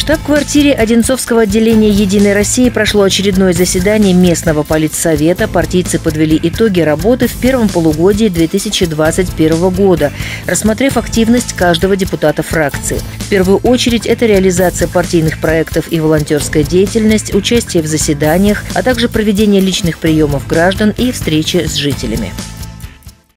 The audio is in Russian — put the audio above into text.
штаб-квартире Одинцовского отделения «Единой России» прошло очередное заседание местного политсовета. Партийцы подвели итоги работы в первом полугодии 2021 года, рассмотрев активность каждого депутата фракции. В первую очередь это реализация партийных проектов и волонтерская деятельность, участие в заседаниях, а также проведение личных приемов граждан и встречи с жителями.